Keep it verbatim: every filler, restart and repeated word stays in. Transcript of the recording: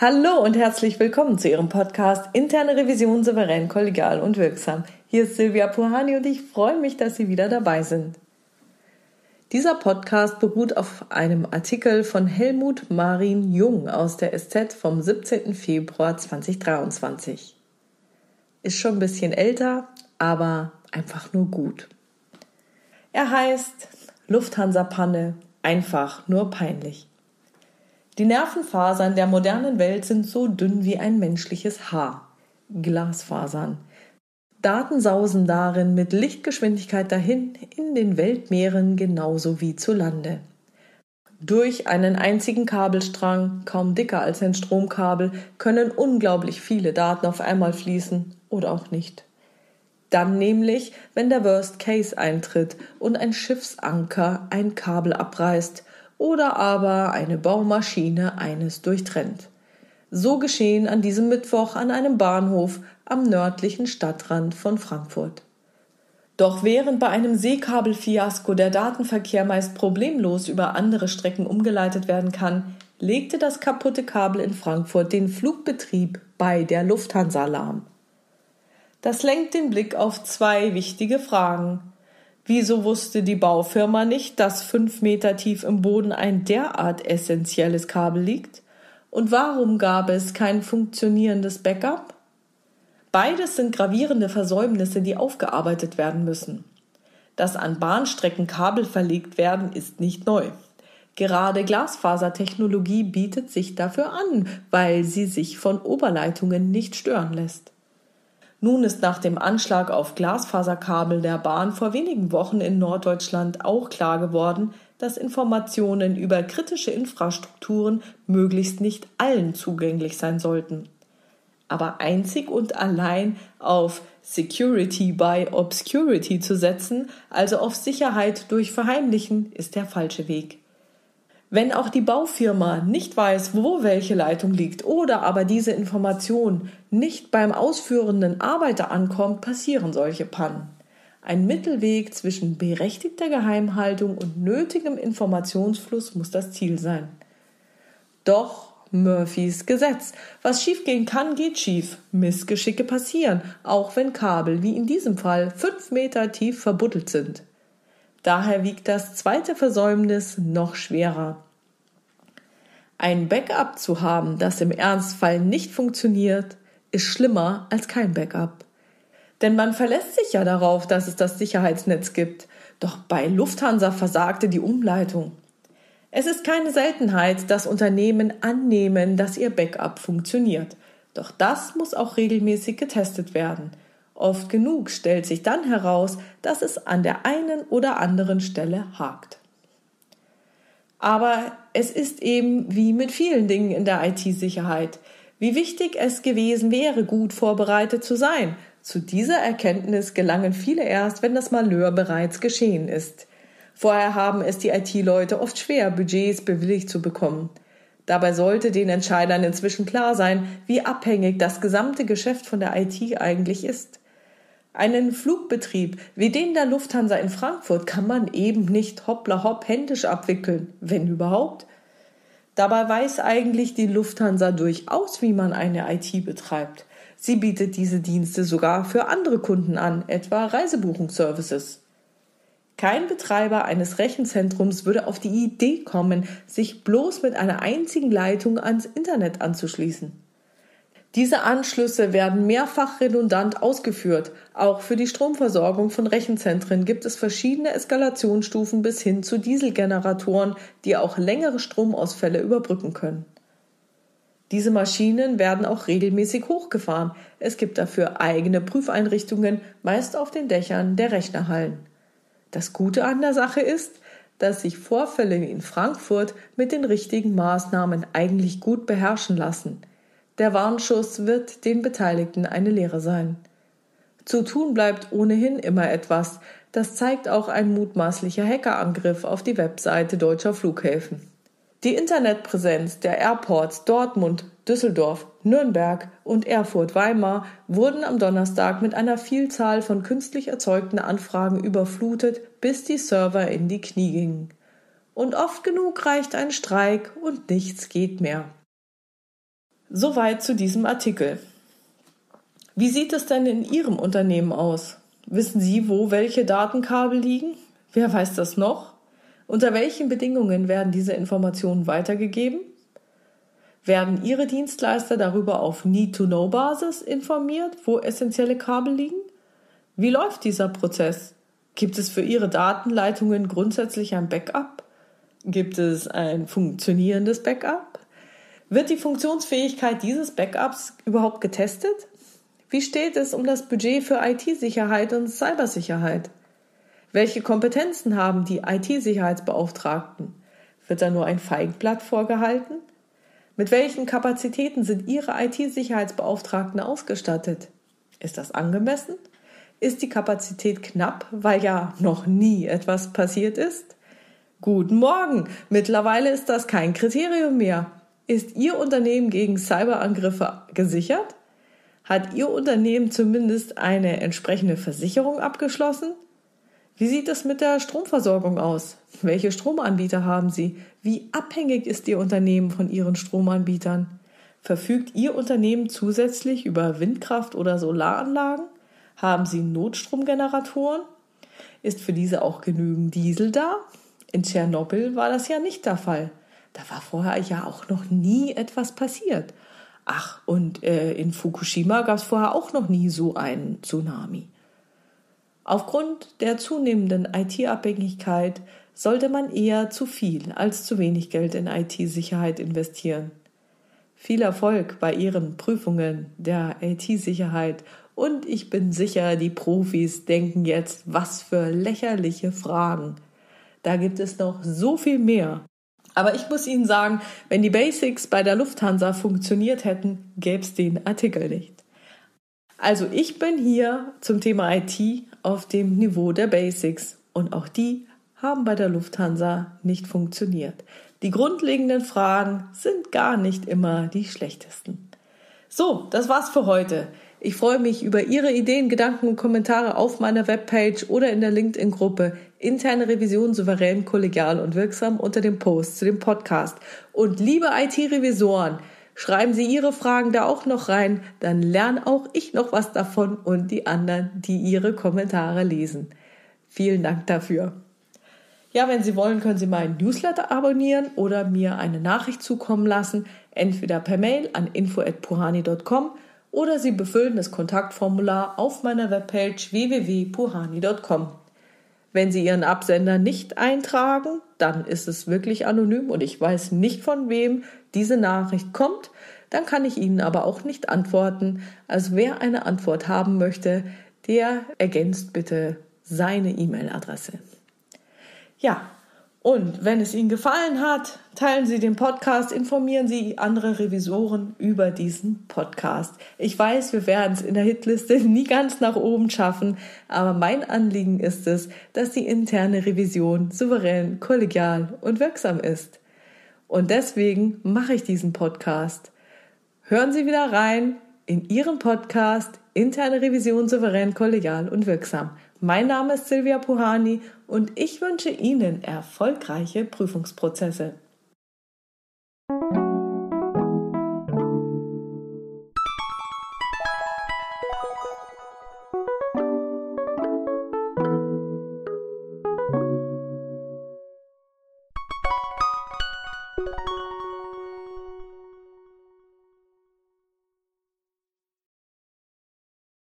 Hallo und herzlich willkommen zu Ihrem Podcast Interne Revision souverän, kollegial und wirksam. Hier ist Silvia Puhani und ich freue mich, dass Sie wieder dabei sind. Dieser Podcast beruht auf einem Artikel von Helmut Marin Jung aus der S Z vom siebzehnten Februar zweitausenddreiundzwanzig. Ist schon ein bisschen älter, aber einfach nur gut. Er heißt Lufthansa-Panne, einfach nur peinlich. Die Nervenfasern der modernen Welt sind so dünn wie ein menschliches Haar. Glasfasern. Daten sausen darin mit Lichtgeschwindigkeit dahin, in den Weltmeeren genauso wie zu Lande. Durch einen einzigen Kabelstrang, kaum dicker als ein Stromkabel, können unglaublich viele Daten auf einmal fließen oder auch nicht. Dann nämlich, wenn der Worst Case eintritt und ein Schiffsanker ein Kabel abreißt oder aber eine Baumaschine eines durchtrennt. So geschehen an diesem Mittwoch an einem Bahnhof am nördlichen Stadtrand von Frankfurt. Doch während bei einem Seekabelfiasko der Datenverkehr meist problemlos über andere Strecken umgeleitet werden kann, legte das kaputte Kabel in Frankfurt den Flugbetrieb bei der Lufthansa lahm. Das lenkt den Blick auf zwei wichtige Fragen. Wieso wusste die Baufirma nicht, dass fünf Meter tief im Boden ein derart essentielles Kabel liegt? Und warum gab es kein funktionierendes Backup? Beides sind gravierende Versäumnisse, die aufgearbeitet werden müssen. Dass an Bahnstrecken Kabel verlegt werden, ist nicht neu. Gerade Glasfasertechnologie bietet sich dafür an, weil sie sich von Oberleitungen nicht stören lässt. Nun ist nach dem Anschlag auf Glasfaserkabel der Bahn vor wenigen Wochen in Norddeutschland auch klar geworden, dass Informationen über kritische Infrastrukturen möglichst nicht allen zugänglich sein sollten. Aber einzig und allein auf Security by Obscurity zu setzen, also auf Sicherheit durch Verheimlichen, ist der falsche Weg. Wenn auch die Baufirma nicht weiß, wo welche Leitung liegt oder aber diese Information nicht beim ausführenden Arbeiter ankommt, passieren solche Pannen. Ein Mittelweg zwischen berechtigter Geheimhaltung und nötigem Informationsfluss muss das Ziel sein. Doch Murphys Gesetz. Was schiefgehen kann, geht schief. Missgeschicke passieren, auch wenn Kabel, wie in diesem Fall, fünf Meter tief verbuddelt sind. Daher wiegt das zweite Versäumnis noch schwerer. Ein Backup zu haben, das im Ernstfall nicht funktioniert, ist schlimmer als kein Backup. Denn man verlässt sich ja darauf, dass es das Sicherheitsnetz gibt. Doch bei Lufthansa versagte die Umleitung. Es ist keine Seltenheit, dass Unternehmen annehmen, dass ihr Backup funktioniert. Doch das muss auch regelmäßig getestet werden. Oft genug stellt sich dann heraus, dass es an der einen oder anderen Stelle hakt. Aber es ist eben wie mit vielen Dingen in der I T-Sicherheit. Wie wichtig es gewesen wäre, gut vorbereitet zu sein. Zu dieser Erkenntnis gelangen viele erst, wenn das Malheur bereits geschehen ist. Vorher haben es die I T-Leute oft schwer, Budgets bewilligt zu bekommen. Dabei sollte den Entscheidern inzwischen klar sein, wie abhängig das gesamte Geschäft von der I T eigentlich ist. Einen Flugbetrieb wie den der Lufthansa in Frankfurt kann man eben nicht hoppla hopp händisch abwickeln, wenn überhaupt. Dabei weiß eigentlich die Lufthansa durchaus, wie man eine I T betreibt. Sie bietet diese Dienste sogar für andere Kunden an, etwa Reisebuchungsservices. Kein Betreiber eines Rechenzentrums würde auf die Idee kommen, sich bloß mit einer einzigen Leitung ans Internet anzuschließen. Diese Anschlüsse werden mehrfach redundant ausgeführt. Auch für die Stromversorgung von Rechenzentren gibt es verschiedene Eskalationsstufen bis hin zu Dieselgeneratoren, die auch längere Stromausfälle überbrücken können. Diese Maschinen werden auch regelmäßig hochgefahren. Es gibt dafür eigene Prüfeinrichtungen, meist auf den Dächern der Rechnerhallen. Das Gute an der Sache ist, dass sich Vorfälle wie in Frankfurt mit den richtigen Maßnahmen eigentlich gut beherrschen lassen. Der Warnschuss wird den Beteiligten eine Lehre sein. Zu tun bleibt ohnehin immer etwas. Das zeigt auch ein mutmaßlicher Hackerangriff auf die Webseite deutscher Flughäfen. Die Internetpräsenz der Airports Dortmund, Düsseldorf, Nürnberg und Erfurt-Weimar wurden am Donnerstag mit einer Vielzahl von künstlich erzeugten Anfragen überflutet, bis die Server in die Knie gingen. Und oft genug reicht ein Streik und nichts geht mehr. Soweit zu diesem Artikel. Wie sieht es denn in Ihrem Unternehmen aus? Wissen Sie, wo welche Datenkabel liegen? Wer weiß das noch? Unter welchen Bedingungen werden diese Informationen weitergegeben? Werden Ihre Dienstleister darüber auf Need-to-Know-Basis informiert, wo essentielle Kabel liegen? Wie läuft dieser Prozess? Gibt es für Ihre Datenleitungen grundsätzlich ein Backup? Gibt es ein funktionierendes Backup? Wird die Funktionsfähigkeit dieses Backups überhaupt getestet? Wie steht es um das Budget für I T-Sicherheit und Cybersicherheit? Welche Kompetenzen haben die I T-Sicherheitsbeauftragten? Wird da nur ein Feigenblatt vorgehalten? Mit welchen Kapazitäten sind Ihre I T-Sicherheitsbeauftragten ausgestattet? Ist das angemessen? Ist die Kapazität knapp, weil ja noch nie etwas passiert ist? Guten Morgen! Mittlerweile ist das kein Kriterium mehr. Ist Ihr Unternehmen gegen Cyberangriffe gesichert? Hat Ihr Unternehmen zumindest eine entsprechende Versicherung abgeschlossen? Wie sieht es mit der Stromversorgung aus? Welche Stromanbieter haben Sie? Wie abhängig ist Ihr Unternehmen von Ihren Stromanbietern? Verfügt Ihr Unternehmen zusätzlich über Windkraft- oder Solaranlagen? Haben Sie Notstromgeneratoren? Ist für diese auch genügend Diesel da? In Tschernobyl war das ja nicht der Fall. Da war vorher ja auch noch nie etwas passiert. Ach, und äh, in Fukushima gab es vorher auch noch nie so einen Tsunami. Aufgrund der zunehmenden I T-Abhängigkeit sollte man eher zu viel als zu wenig Geld in I T-Sicherheit investieren. Viel Erfolg bei Ihren Prüfungen der I T-Sicherheit und ich bin sicher, die Profis denken jetzt, was für lächerliche Fragen. Da gibt es noch so viel mehr. Aber ich muss Ihnen sagen, wenn die Basics bei der Lufthansa funktioniert hätten, gäbe es den Artikel nicht. Also ich bin hier zum Thema I T auf dem Niveau der Basics und auch die haben bei der Lufthansa nicht funktioniert. Die grundlegenden Fragen sind gar nicht immer die schlechtesten. So, das war's für heute. Ich freue mich über Ihre Ideen, Gedanken und Kommentare auf meiner Webpage oder in der LinkedIn-Gruppe Interne Revision souverän, kollegial und wirksam unter dem Post zu dem Podcast. Und liebe I T-Revisoren, schreiben Sie Ihre Fragen da auch noch rein, dann lerne auch ich noch was davon und die anderen, die Ihre Kommentare lesen. Vielen Dank dafür. Ja, wenn Sie wollen, können Sie meinen Newsletter abonnieren oder mir eine Nachricht zukommen lassen, entweder per Mail an info at puhani punkt com oder Sie befüllen das Kontaktformular auf meiner Webpage w w w punkt puhani punkt com. Wenn Sie Ihren Absender nicht eintragen, dann ist es wirklich anonym und ich weiß nicht, von wem diese Nachricht kommt. Dann kann ich Ihnen aber auch nicht antworten. Also wer eine Antwort haben möchte, der ergänzt bitte seine E-Mail-Adresse. Ja, und wenn es Ihnen gefallen hat, teilen Sie den Podcast, informieren Sie andere Revisoren über diesen Podcast. Ich weiß, wir werden es in der Hitliste nie ganz nach oben schaffen, aber mein Anliegen ist es, dass die interne Revision souverän, kollegial und wirksam ist. Und deswegen mache ich diesen Podcast. Hören Sie wieder rein in Ihren Podcast Interne Revision souverän, kollegial und wirksam. Mein Name ist Silvia Puhani und ich wünsche Ihnen erfolgreiche Prüfungsprozesse.